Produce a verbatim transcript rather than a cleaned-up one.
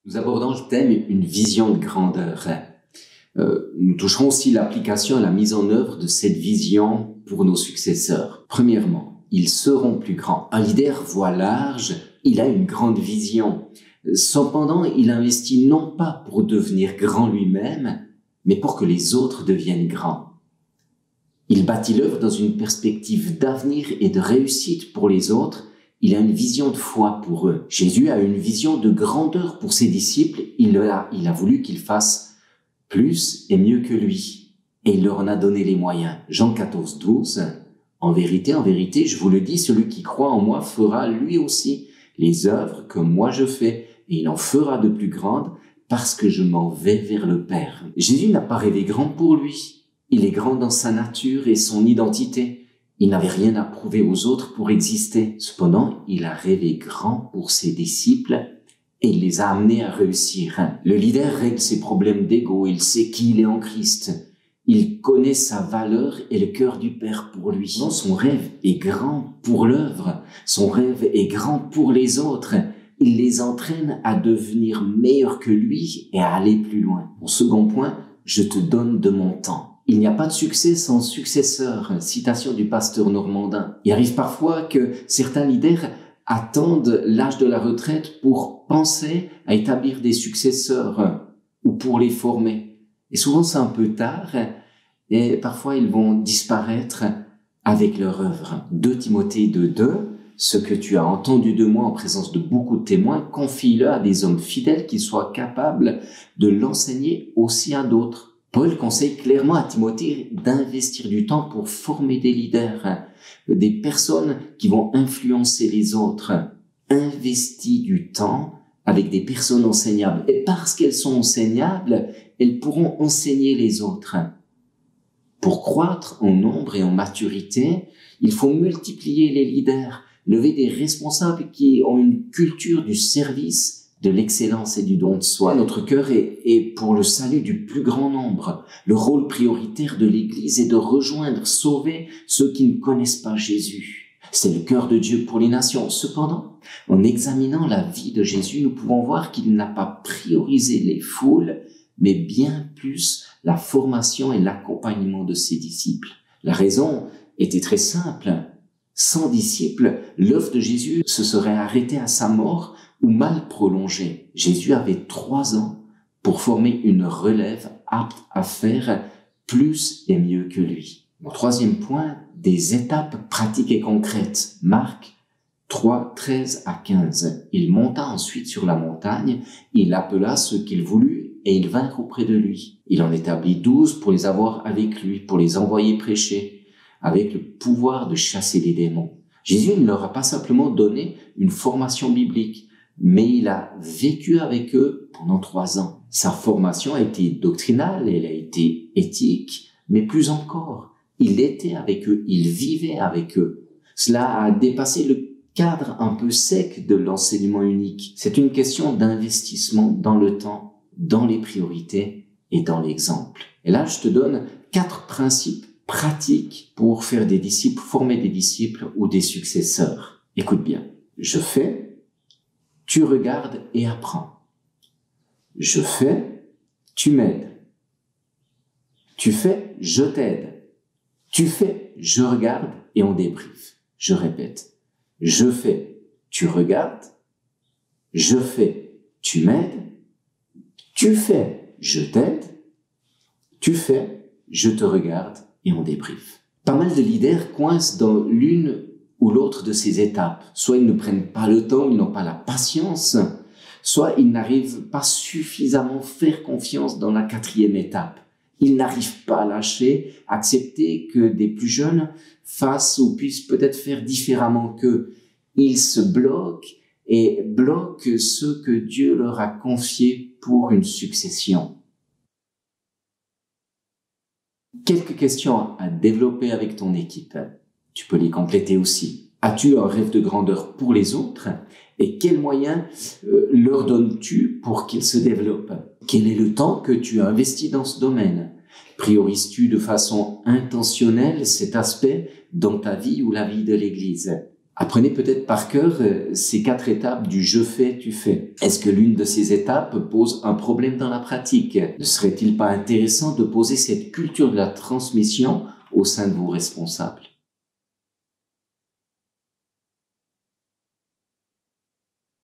Nous abordons le thème « Une vision de grandeur ». Euh, nous toucherons aussi l'application et la mise en œuvre de cette vision pour nos successeurs. Premièrement, ils seront plus grands. Un leader voit large, il a une grande vision. Cependant, il investit non pas pour devenir grand lui-même, mais pour que les autres deviennent grands. Il bâtit l'œuvre dans une perspective d'avenir et de réussite pour les autres. Il a une vision de foi pour eux. Jésus a une vision de grandeur pour ses disciples. Il a, il a voulu qu'ils fassent plus et mieux que lui. Et il leur en a donné les moyens. Jean quatorze, douze. En vérité, en vérité, je vous le dis, celui qui croit en moi fera lui aussi les œuvres que moi je fais. Et il en fera de plus grandes parce que je m'en vais vers le Père. Jésus n'a pas rêvé grand pour lui. Il est grand dans sa nature et son identité. Il n'avait rien à prouver aux autres pour exister. Cependant, il a rêvé grand pour ses disciples et il les a amenés à réussir. Le leader règle ses problèmes d'ego, il sait qui il est en Christ. Il connaît sa valeur et le cœur du Père pour lui. Son rêve est grand pour l'œuvre. Son rêve est grand pour les autres. Il les entraîne à devenir meilleurs que lui et à aller plus loin. Mon second point, je te donne de mon temps. Il n'y a pas de succès sans successeur. Citation du pasteur normandin. Il arrive parfois que certains leaders attendent l'âge de la retraite pour penser à établir des successeurs ou pour les former. Et souvent c'est un peu tard et parfois ils vont disparaître avec leur œuvre. deux Timothée deux, deux. Ce que tu as entendu de moi en présence de beaucoup de témoins, confie-le à des hommes fidèles qui soient capables de l'enseigner aussi à d'autres. Paul conseille clairement à Timothée d'investir du temps pour former des leaders, des personnes qui vont influencer les autres. Investis du temps avec des personnes enseignables. Et parce qu'elles sont enseignables, elles pourront enseigner les autres. Pour croître en nombre et en maturité, il faut multiplier les leaders, lever des responsables qui ont une culture du service, de l'excellence et du don de soi. Notre cœur est, est pour le salut du plus grand nombre. Le rôle prioritaire de l'Église est de rejoindre, sauver ceux qui ne connaissent pas Jésus. C'est le cœur de Dieu pour les nations. Cependant, en examinant la vie de Jésus, nous pouvons voir qu'il n'a pas priorisé les foules, mais bien plus la formation et l'accompagnement de ses disciples. La raison était très simple. Sans disciples, l'œuvre de Jésus se serait arrêtée à sa mort ou mal prolongée. Jésus avait trois ans pour former une relève apte à faire plus et mieux que lui. Mon troisième point, des étapes pratiques et concrètes. Marc trois, treize à quinze. Il monta ensuite sur la montagne, il appela ceux qu'il voulut et ils vinrent auprès de lui. Il en établit douze pour les avoir avec lui, pour les envoyer prêcher, avec le pouvoir de chasser les démons. Jésus ne leur a pas simplement donné une formation biblique, mais il a vécu avec eux pendant trois ans. Sa formation a été doctrinale, elle a été éthique, mais plus encore, il était avec eux, il vivait avec eux. Cela a dépassé le cadre un peu sec de l'enseignement unique. C'est une question d'investissement dans le temps, dans les priorités et dans l'exemple. Et là, je te donne quatre principes pratiques pour faire des disciples, former des disciples ou des successeurs. Écoute bien. Je fais, tu regardes et apprends. Je fais, tu m'aides. Tu fais, je t'aide. Tu fais, je regarde et on débriefe. Je répète. Je fais, tu regardes. Je fais, tu m'aides. Tu fais, je t'aide. Tu fais, je te regarde et on débriefe. Pas mal de leaders coincent dans l'une ou l'autre de ces étapes. Soit ils ne prennent pas le temps, ils n'ont pas la patience, soit ils n'arrivent pas suffisamment à faire confiance dans la quatrième étape. Ils n'arrivent pas à lâcher, accepter que des plus jeunes fassent ou puissent peut-être faire différemment qu'eux. Ils se bloquent et bloquent ce que Dieu leur a confié pour une succession. Quelques questions à développer avec ton équipe. Tu peux les compléter aussi. As-tu un rêve de grandeur pour les autres? Et quels moyens euh, leur donnes-tu pour qu'ils se développent? Quel est le temps que tu as investi dans ce domaine? Priorises-tu de façon intentionnelle cet aspect dans ta vie ou la vie de l'Église? Apprenez peut-être par cœur ces quatre étapes du « je fais, tu fais ». Est-ce que l'une de ces étapes pose un problème dans la pratique? Ne serait-il pas intéressant de poser cette culture de la transmission au sein de vos responsables?